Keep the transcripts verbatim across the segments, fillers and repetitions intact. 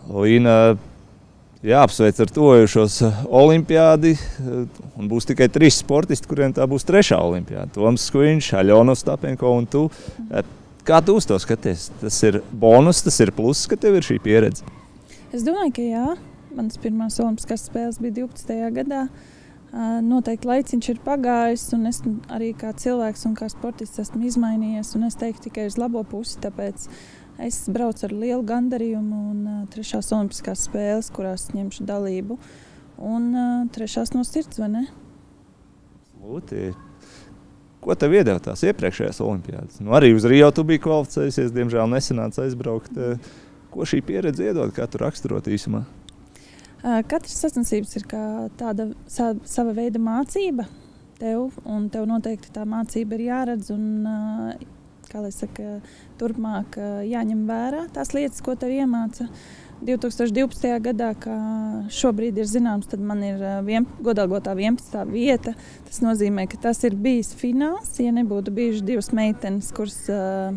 Līna, jāapsveic ar tojušos olimpiādi, un būs tikai trīs sportisti, kuriem tā būs trešā olimpiāda. Toms Skuiņš, Aļona Ostapenko un tu. Kā tu uz to skaties? Tas ir bonus, tas ir pluss, ka tev ir šī pieredze? Es domāju, ka jā. Manas pirmās olimpiskās spēles bija divpadsmitajā gadā. Noteikti laiciņš ir pagājis, un es arī kā cilvēks un kā sportists esmu izmainījies, un es teiktu tikai uz labo pusi, tāpēc es braucu ar lielu gandarījumu un trešās olimpiskās spēles, kurās ņemšu dalību, un trešās no sirds, vai ne? Absolūti. Ko tev iedeva tās iepriekšējās olimpiādas? Nu, arī uz Rio tu biji kvalificējusies, diemžēl nesanāca aizbraukt. Ko šī pieredze iedod, kā tu raksturot īsumā? Katras sacensības ir kā tāda sava veida mācība tev, un tev noteikti tā mācība ir jāredz un, kā lai saka, turpmāk jāņem vērā tās lietas, ko tev iemāca. divi tūkstoši divpadsmitajā gadā, kā šobrīd ir zināms, tad man ir vien, godalgotā vienpadsmitā vieta. Tas nozīmē, ka tas ir bijis fināls, ja nebūtu bijuši divas meitenes, kuras uh,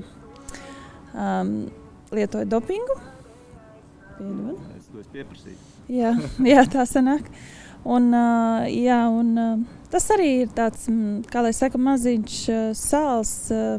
um, lietoja dopingu. Piedod. Es to es pieprasīju. Jā, jā, tā sanāk. Un, uh, jā, un uh, tas arī ir tāds, kā lai saka, maziņš uh, sāls uh,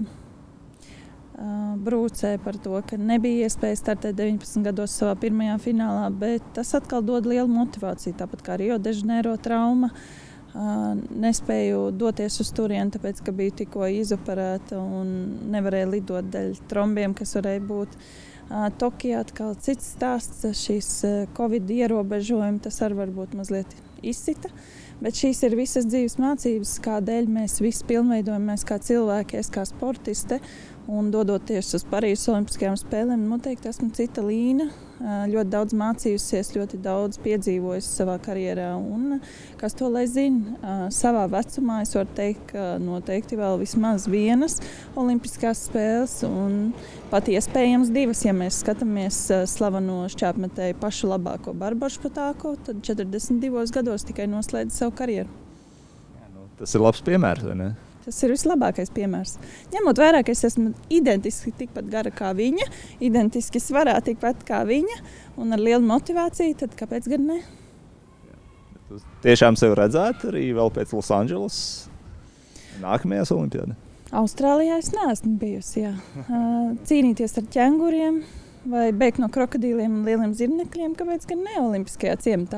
uh, brūcē par to, ka nebija iespēja startēt deviņpadsmit gados savā pirmajā finālā, bet tas atkal dod lielu motivāciju, tāpat kā Rio de Janeiro trauma. Uh, nespēju doties uz turieni, tāpēc, ka biju tikko izoperēta un nevarēju lidot dēļ trombiem, kas varēja būt. Uh, Tokijā atkal cits stāsts, šīs uh, Covid ierobežojumi, tas arī varbūt mazliet izsita, bet šīs ir visas dzīves mācības, kādēļ mēs visi pilnveidojamies kā cilvēki, es kā sportiste, un dodoties uz Parīzes olimpiskajām spēlēm, noteikti esmu cita Līna, uh, ļoti daudz mācījusies, ļoti daudz piedzīvojusi savā karjerā, un kas to lai zina, uh, savā vecumā es varu teikt, ka noteikti vēl vismaz vienas olimpiskās spēles, un pat iespējams divas, ja mēs skatāmies slaveno šķēpmetēju pašu labāko Barboru Špatāko, tad četrdesmit divos gados tikai noslēdz savu karjeru. Jā, nu, tas ir labs piemērs, vai ne? Tas ir vislabākais piemērs. Ņemot vērā, ka es esmu identiski tikpat gara kā viņa, identiski svarā tikpat kā viņa un ar lielu motivāciju, tad kāpēc gan ne? Jā, tu tiešām sev redzētu arī vēl pēc Losandželas nākamajās olimpiādā? Austrālijā es neesmu bijusi, jā. Cīnīties ar ķenguriem vai bēgt no krokodīliem un lieliem zirnekļiem, kāpēc gan ne olimpiskajā ciematā?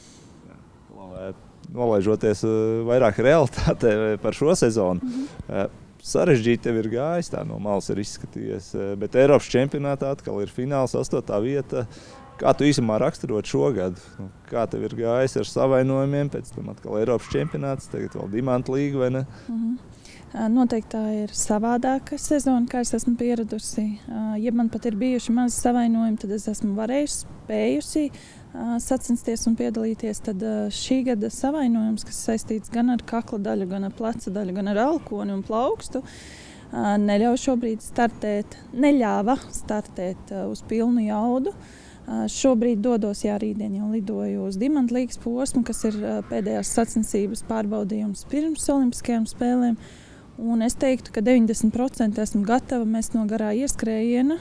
Jā, nolaižoties vairāk realitātē par šo sezonu. Mm-hmm. Sarežģīti tev ir gājis, tā no malas ir izskatījies, bet Eiropas čempionātā atkal ir fināls, astotā vieta. Kā tu īsumā raksturot šogad? Kā tev ir gājis ar savainojumiem, pēc tam atkal Eiropas čempionāts, tagad vēl Dimanta līga, vai ne? Mm-hmm. Noteikti tā ir savādāka sezona, kā es esmu pieradusi. Ja man pat ir bijuši mazi savainojumi, tad es esmu varējusi, spējusi sacensties un piedalīties. Tad šī gada savainojums, kas saistīts gan ar kakla daļu, gan ar pleca daļu, gan ar alkoni un plaukstu, neļauj šobrīd startēt, neļāva startēt uz pilnu jaudu. Šobrīd dodos, jā, rītdien jau lidoju uz Dimanta līgas posmu, kas ir pēdējās sacensības pārbaudījums pirms olimpiskajām spēlēm. Un es teiktu, ka deviņdesmit procenti esmu gatava mest no garā ieskrējiena.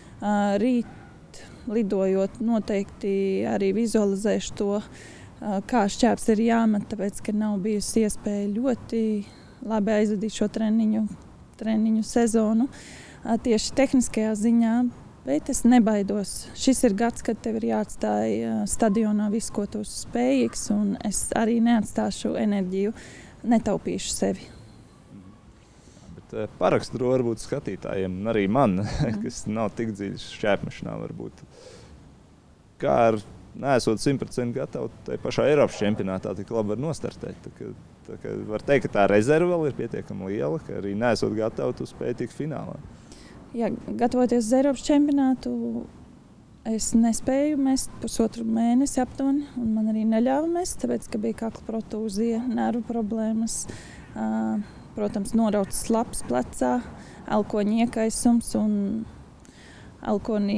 Rīt lidojot noteikti arī vizualizēšu to, kā šķēps ir jāmet, tāpēc, ka nav bijusi iespēja ļoti labi aizvadīt šo treniņu, treniņu sezonu tieši tehniskajā ziņā. Bet es nebaidos. Šis ir gads, kad tev ir jāatstāj stadionā viss, ko tu esi spējīgs, un es arī neatstāšu enerģiju, netaupīšu sevi. Bet paraksturo varbūt skatītājiem, arī man, mm. kas nav tik dziļi šķēpmešanā varbūt. Kā ar neesot simt procenti gatavu, tai pašā Eiropas čempionātā tik labi var nostartēt. Tā kā, tā kā var teikt, ka tā rezerve vēl ir pietiekami liela, ka arī neesot gatavu, tu spēj tikt finālā. Jā, gatavoties uz Eiropas čempionātu, es nespēju mest pusotru mēnesi aptuveni, un man arī neļāva mest, tāpēc, ka bija kakla protūzija, nervu problēmas, protams, norauts slaps plecā, elkoņa iekaisums un elkonī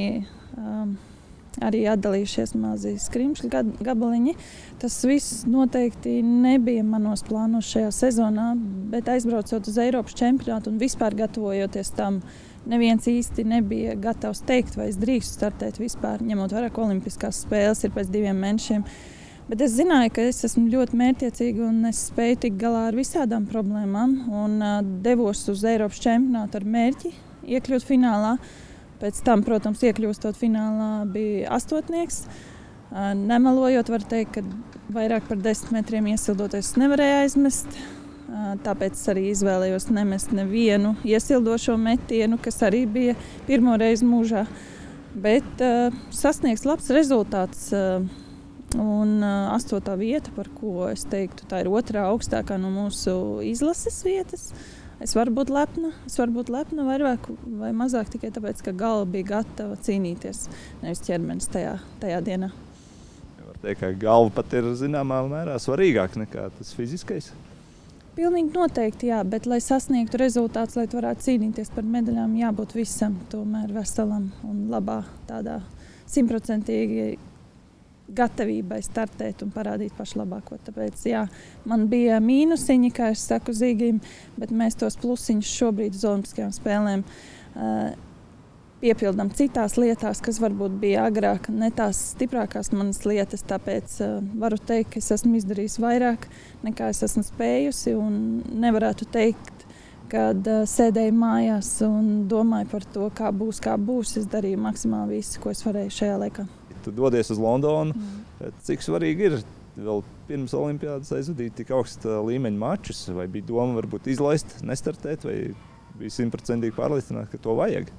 arī atdalījušies mazi skrimšļu gabaliņi. Tas viss noteikti nebija manos plānos šajā sezonā, bet aizbraucot uz Eiropas čempionātu un vispār gatavojoties tam, neviens īsti nebija gatavs teikt, vai es drīkstu startēt vispār, ņemot vērā, ka olimpiskās spēles ir pēc diviem mēnešiem. Bet es zināju, ka es esmu ļoti mērķiecīga un es spēju tikt galā ar visādām problēmām. Un uh, devos uz Eiropas čempionātu ar mērķi iekļūt finālā. Pēc tam, protams, iekļūstot finālā bija astotnieks. Uh, nemelojot, var teikt, ka vairāk par desmit metriem iesildoties nevarēja aizmest. Uh, tāpēc arī izvēlējos nemest nevienu iesildošo metienu, kas arī bija pirmo reizi mūžā. Bet uh, sasniegs labs rezultāts. Uh, Un uh, astotā vieta, par ko es teiktu, tā ir otrā augstākā no mūsu izlases vietas. Es varu būt lepna, es varu būt lepna vairāk vai mazāk tikai tāpēc, ka galva bija gatava cīnīties, nevis ķermenis tajā, tajā dienā. Ja var teikt, ka galva pat ir zināmā mērā svarīgāk nekā tas fiziskais? Pilnīgi noteikti, jā, bet lai sasniegtu rezultāts, lai tu varētu cīnīties par medaļām, jābūt visam tomēr veselam un labā tādā simtprocentīgi gatavībai startēt un parādīt pašu labāko. Tāpēc, jā, man bija mīnusiņi, kā es saku Zīgim, bet mēs tos plusiņus šobrīd uz olimpiskajām spēlēm uh, piepildām citās lietās, kas varbūt bija agrāk ne tās stiprākās manas lietas. Tāpēc uh, varu teikt, ka es esmu izdarījis vairāk, nekā es esmu spējusi, un nevarētu teikt, kad uh, sēdēju mājās un domāju par to, kā būs, kā būs. Es darīju maksimāli visu, ko es varēju šajā laikā. Tu dodies uz Londonu. Mm. Cik svarīgi ir vēl pirms olimpiādas aizvadīt tik augsta līmeņa mačus? Vai bija doma varbūt izlaist, nestartēt, vai bija simtprocentīgi pārliecināta, ka to vajag?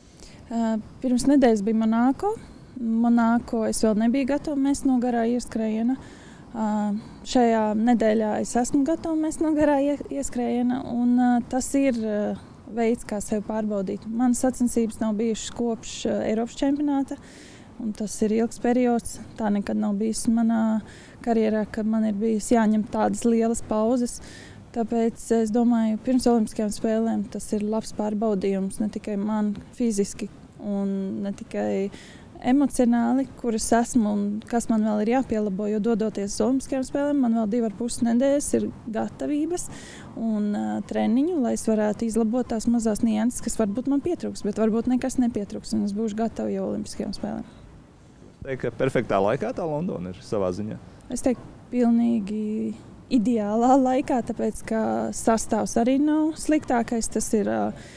Uh, pirms nedēļas bija Monako. Monako es vēl nebiju gatava mest no garā ieskrējiena. Uh, šajā nedēļā es esmu gatava mest no garā ieskrējiena, un uh, tas ir uh, veids, kā sevi pārbaudīt. Manas sacensības nav bijušas kopš uh, Eiropas čempionāta. Un tas ir ilgs periods. Tā nekad nav bijis manā karjerā, kad man ir bijis jāņem tādas lielas pauzes. Tāpēc es domāju, pirms olimpiskajām spēlēm tas ir labs pārbaudījums ne tikai man fiziski un ne tikai emocionāli, kur es esmu un kas man vēl ir jāpielabo. Jo dodoties uz olimpiskajām spēlēm, man vēl divi ar pus nedēļas ir gatavības un uh, treniņu, lai es varētu izlabot tās mazās nianses, kas varbūt man pietrūks, bet varbūt nekas nepietrūks un es būšu gatava jau olimpiskajām spēlēm. Teikt, ka perfektā laikā tā Londona ir savā ziņā? Es teiktu, pilnīgi ideālā laikā, tāpēc, ka sastāvs arī nav sliktākais. Tas ir,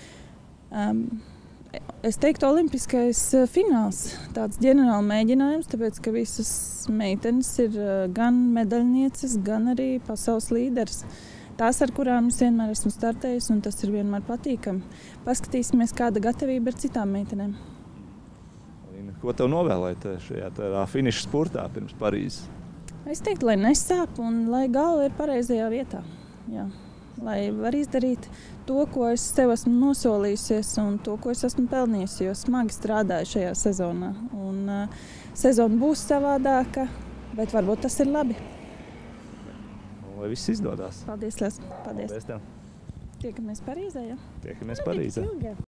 um, es teiktu, olimpiskais fināls, tāds ģenerāla mēģinājums, tāpēc, ka visas meitenes ir gan medaļnieces, gan arī pasaules līderis. Tās, ar kurām es vienmēr esmu startējis, un tas ir vienmēr patīkami. Paskatīsimies, kāda gatavība ir citām meitenēm. Ko tev novēlēt šajā finiša spurtā pirms Parīzes? Es teiktu, lai nesāp un lai galva ir pareizajā vietā. Jā. Lai var izdarīt to, ko es sev esmu nosolījusies un to, ko es esmu pelnījusi, jo smagi strādāju šajā sezonā. Un, uh, sezona būs savādāka, bet varbūt tas ir labi. Lai viss izdodas. Paldies, Les. Paldies. Paldies tev. Tiekamies Parīzē, ja? Tiekamies Parīzē.